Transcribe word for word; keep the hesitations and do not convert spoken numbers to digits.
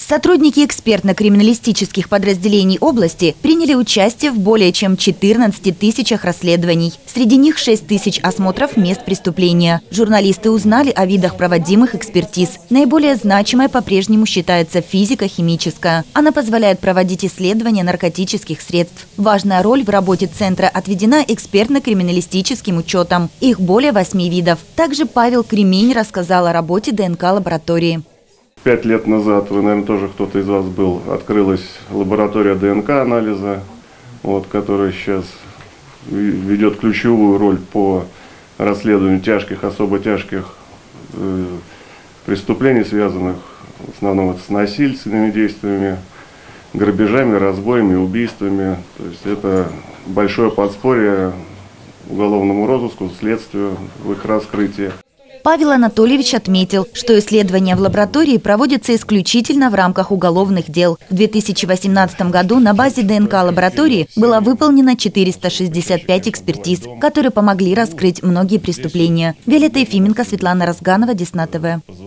Сотрудники экспертно-криминалистических подразделений области приняли участие в более чем четырнадцати тысячах расследований. Среди них шесть тысяч осмотров мест преступления. Журналисты узнали о видах проводимых экспертиз. Наиболее значимой по-прежнему считается физико-химическая. Она позволяет проводить исследования наркотических средств. Важная роль в работе центра отведена экспертно-криминалистическим учетом. Их более восьми видов. Также Павел Кремень рассказал о работе ДНК-лаборатории. Пять лет назад, вы, наверное, тоже кто-то из вас был, открылась лаборатория ДНК-анализа, вот, которая сейчас ведет ключевую роль по расследованию тяжких, особо тяжких э, преступлений, связанных в основном с насильственными действиями, грабежами, разбоями, убийствами. То есть это большое подспорье уголовному розыску, следствию в их раскрытии. Павел Анатольевич отметил, что исследования в лаборатории проводятся исключительно в рамках уголовных дел. В две тысячи восемнадцатом году на базе ДНК-лаборатории было выполнено четыреста шестьдесят пять экспертиз, которые помогли раскрыть многие преступления. Виолетта Ефименко, Светлана Разганова, Десна ТВ.